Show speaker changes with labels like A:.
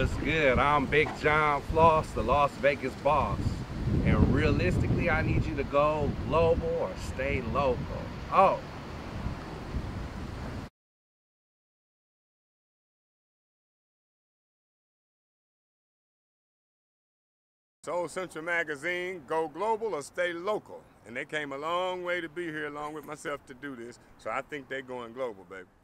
A: What's good? I'm Big John Floss, the Las Vegas boss. And realistically, I need you to go global or stay local. Oh.
B: Soul Central Magazine, go global or stay local. And they came a long way to be here along with myself to do this. So I think they're going global, baby.